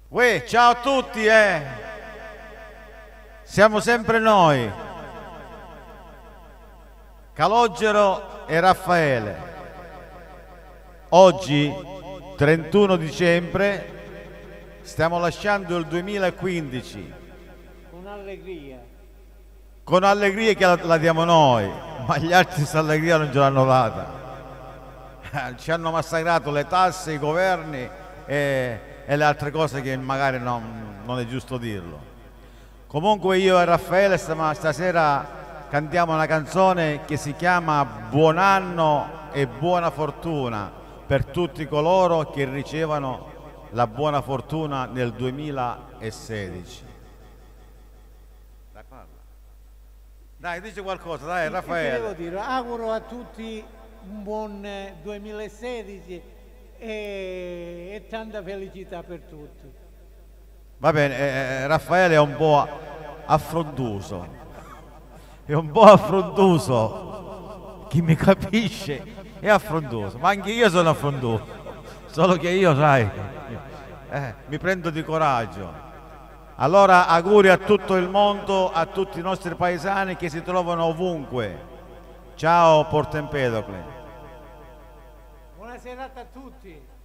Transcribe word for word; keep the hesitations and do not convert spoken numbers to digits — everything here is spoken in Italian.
Uè, ciao a tutti, eh! Siamo sempre noi, Calogero e Raffaele. Oggi, trentuno dicembre, stiamo lasciando il duemilaquindici. Con allegria. Con allegria che la, la diamo noi, ma gli altri questa allegria non ce l'hanno data. Ci hanno massacrato le tasse, i governi e, e le altre cose che magari non, non è giusto dirlo. Comunque io e Raffaele stasera cantiamo una canzone che si chiama Buon anno e buona fortuna per tutti coloro che ricevono la buona fortuna nel duemilasedici. Dai, parla. Dai, dici qualcosa, dai, Che- Raffaele. Che devo dire? Auguro a tutti un buon eh, duemilasedici e, e tanta felicità per tutti. Va bene, eh, eh, Raffaele è un po' affrontuso, è un po' affrontuso, chi mi capisce è affrontuso, ma anche io sono affrontuso, solo che io, sai, eh, mi prendo di coraggio. Allora auguri a tutto il mondo, a tutti i nostri paesani che si trovano ovunque. Ciao Porto Empedocle. Buona serata a tutti.